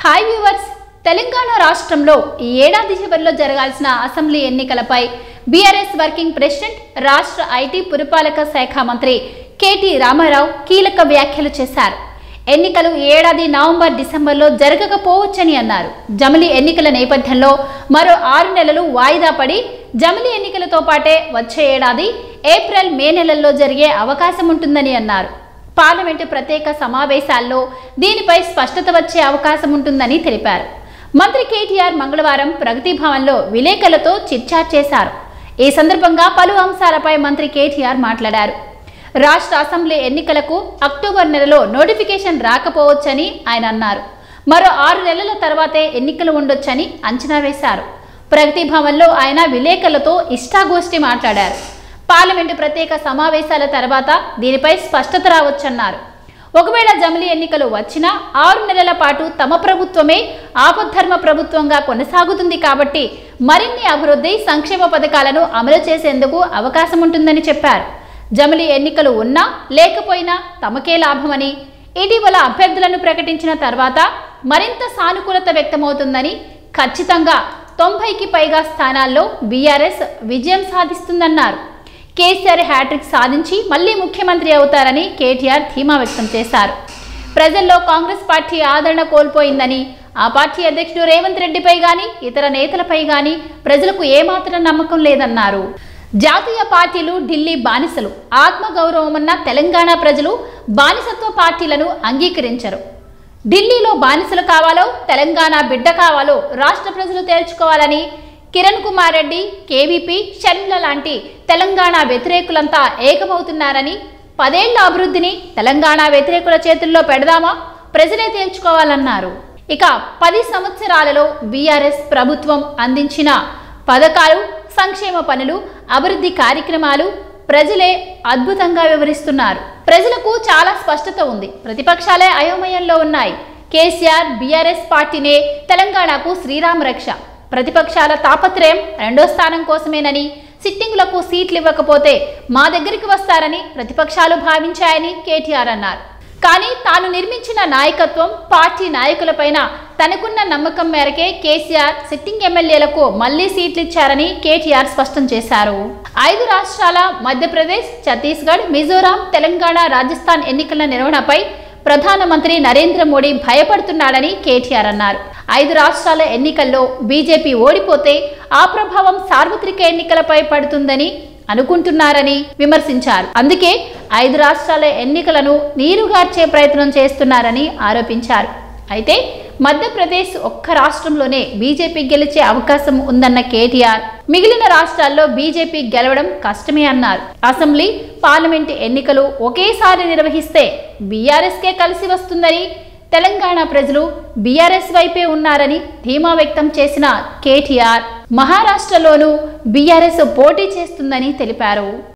Hi viewers, Telangana రాష్ట్రంలో ఈ ఏడాది చివరిలో జరగాల్సిన అసెంబ్లీ ఎన్నికలపై బీఆర్ఎస్ వర్కింగ్ ప్రెసిడెంట్, రాష్ట్ర ఐటీ పురపాలక శాఖ మంత్రి కేటీ రామారావు కీలక వ్యాఖ్యలు చేశారు. ఎన్నికలు ఏడాది నవంబర్, డిసెంబర్లో జరగకపోవచ్చని అన్నారు. జమిలీ ఎన్నికల నేపథ్యంలో మరో 6 నెలలు వాయిదా పడి జమిలీ ఎన్నికలతో పాటే వచ్చే ఏడాది ఏప్రిల్, మే నెలల్లో జరిగే అవకాశం ఉంటుందని అన్నారు. పార్లమెంటు ప్రత్యేక సమావేశాల్లో దీనిపై స్పష్టత వచ్చే అవకాశం ఉంటుందని తెలిపారు. మంత్రి కేటీఆర్ మంగళవారం ప్రగతి భవన్లో విలేకరులతో చిట్చాట్ చేశారు. ఈ సందర్భంగా పలు అంశాలపై మంత్రి కేటీఆర్ మాట్లాడారు. రాష్ట్ర అసెంబ్లీ ఎన్నికలకు అక్టోబర్ నెలలో నోటిఫికేషన్ రాకపోవచ్చని ఆయన అన్నారు. మరో 6 నెలల తర్వాతే ఎన్నికలు ఉండొచ్చని అంచనా వేశారు. ప్రగతి భవన్లో ఆయన విలేకరులతో ఇష్టాగోష్ఠి మాట్లాడారు. పార్లమెంటు ప్రత్యేక సమావేశాల తర్వాత దీనిపై స్పష్టత రావచ్చన్నారు. ఒకవేళ జమిలీ ఎన్నికలు వచ్చినా 6 నెలల పాటు తమ ప్రభుత్వమే ఆపద్ధర్మ ప్రభుత్వంగా కొనసాగుతుంది కాబట్టి మరిన్ని అభివృద్ధి, సంక్షేమ పథకాలను అమలు చేసేందుకు అవకాశం ఉంటుందని చెప్పారు. జమిలీ ఎన్నికలు ఉన్నా లేకపోయినా తమకే లాభమని, ఇటీవల అభ్యర్థులను ప్రకటించిన తర్వాత మరింత సానుకూలత వ్యక్తమవుతుందని, ఖచ్చితంగా 90కి పైగా స్థానాల్లో బీఆర్ఎస్ విజయం సాధిస్తుందన్నారు. కేసీఆర్ హ్యాట్రిక్ సాధించి మళ్లీ ముఖ్యమంత్రి అవుతారని కేటీఆర్ ధీమా వ్యక్తం చేశారు. ప్రజల్లో కాంగ్రెస్ పార్టీ ఆదరణ కోల్పోయిందని, ఆ పార్టీ అధ్యక్షుడు రేవంత్ రెడ్డిపై గాని, ఇతర నేతలపై గాని ప్రజలకు ఏమాత్రం నమ్మకం లేదన్నారు. జాతీయ పార్టీలు ఢిల్లీ బానిసలు, ఆత్మగౌరవమన్న తెలంగాణ ప్రజలు బానిసత్వ పార్టీలను అంగీకరించరు. ఢిల్లీలో బానిసలు కావాలో, తెలంగాణ బిడ్డ కావాలో రాష్ట్ర ప్రజలు తేల్చుకోవాలని కిరణ్ కుమార్ రెడ్డి, కేవీపీ, షర్మిల లాంటి తెలంగాణ వ్యతిరేకులంతా ఏకమవుతున్నారని, 10 ఏళ్ల అభివృద్ధిని తెలంగాణ వ్యతిరేకుల చేతుల్లో పెడదామా, ప్రజలే తేల్చుకోవాలన్నారు. ఇక 10 సంవత్సరాలలో బీఆర్ఎస్ ప్రభుత్వం అందించిన పథకాలు, సంక్షేమ పనులు, అభివృద్ధి కార్యక్రమాలు ప్రజలే అద్భుతంగా వివరిస్తున్నారు. ప్రజలకు చాలా స్పష్టత ఉంది. ప్రతిపక్షాలే అయోమయంలో ఉన్నాయి. కేసీఆర్, బీఆర్ఎస్ పార్టీనే తెలంగాణకు శ్రీరామ రక్ష. ప్రతిపక్షాల తాపత్రయం 2వ స్థానం కోసమేనని, సిట్టింగులకు సీట్లు ఇవ్వకపోతే మా దగ్గరికి వస్తారని ప్రతిపక్షాలు భావించాయని కేటీఆర్ అన్నారు. కానీ తాను నిర్మించిన నాయకత్వం, పార్టీ నాయకులపైన తనకున్న నమ్మకం మేరకే కేసీఆర్ సిట్టింగ్ ఎమ్మెల్యేలకు మళ్లీ సీట్లు ఇచ్చారని కేటీఆర్ స్పష్టం చేశారు. 5 రాష్ట్రాల మధ్యప్రదేశ్, ఛత్తీస్గఢ్, మిజోరాం, తెలంగాణ, రాజస్థాన్ ఎన్నికల నిర్వహణపై ప్రధానమంత్రి నరేంద్ర మోడీ భయపడుతున్నాడని కేటీఆర్ అన్నారు. 5 రాష్ట్రాల ఎన్నికల్లో బీజేపీ ఓడిపోతే ఆ ప్రభావం సార్వత్రిక ఎన్నికలపై పడుతుందని అనుకుంటున్నారని విమర్శించారు. అందుకే 5 రాష్ట్రాల ఎన్నికలను నీరుగార్చే ప్రయత్నం చేస్తున్నారని ఆరోపించారు. అయితే మధ్యప్రదేశ్ ఒక్క రాష్ట్రంలోనే బీజేపీ గెలిచే అవకాశం ఉందన్న కేటీఆర్, మిగిలిన రాష్ట్రాల్లో బీజేపీ గెలవడం కష్టమే అన్నారు. అసెంబ్లీ, పార్లమెంటు ఎన్నికలు ఒకేసారి నిర్వహిస్తే బీఆర్ఎస్కే కలిసి వస్తుందని, తెలంగాణ ప్రజలు బీఆర్ఎస్ వైపే ఉన్నారని ధీమా వ్యక్తం చేసిన కేటీఆర్, మహారాష్ట్రలోనూ బీఆర్ఎస్ పోటీ చేస్తుందని తెలిపారు.